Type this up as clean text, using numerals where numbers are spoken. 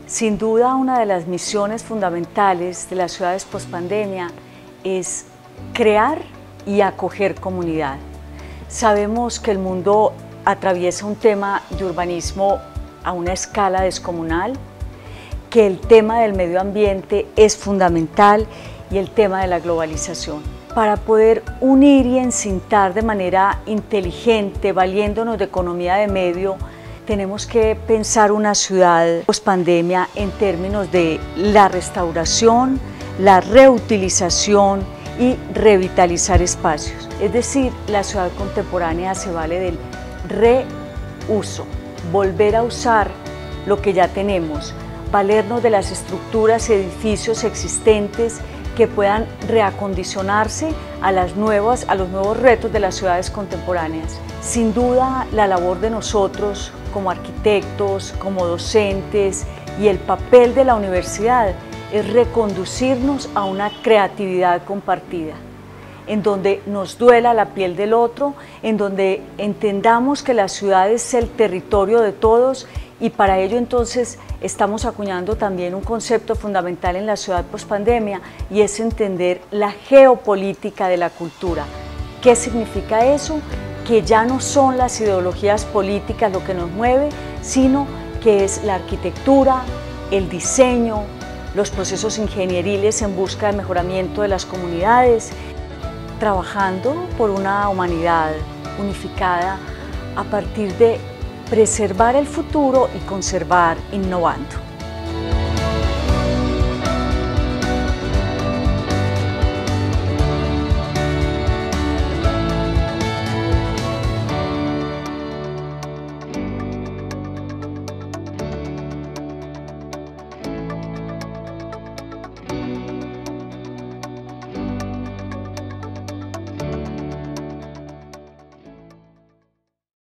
Sin duda, una de las misiones fundamentales de las ciudades pospandemia es crear y acoger comunidad. Sabemos que el mundo atraviesa un tema de urbanismo a una escala descomunal, que el tema del medio ambiente es fundamental y el tema de la globalización. Para poder unir y encintar de manera inteligente, valiéndonos de economía de medio, tenemos que pensar una ciudad pospandemia en términos de la restauración, la reutilización y revitalizar espacios. Es decir, la ciudad contemporánea se vale del reuso, volver a usar lo que ya tenemos, valernos de las estructuras y edificios existentes que puedan reacondicionarse a los nuevos retos de las ciudades contemporáneas. Sin duda, la labor de nosotros como arquitectos, como docentes y el papel de la universidad es reconducirnos a una creatividad compartida, en donde nos duela la piel del otro, en donde entendamos que la ciudad es el territorio de todos y para ello entonces estamos acuñando también un concepto fundamental en la ciudad pospandemia y es entender la geopolítica de la cultura. ¿Qué significa eso? Que ya no son las ideologías políticas lo que nos mueve, sino que es la arquitectura, el diseño, los procesos ingenieriles en busca de mejoramiento de las comunidades, trabajando por una humanidad unificada a partir de preservar el futuro y conservar innovando.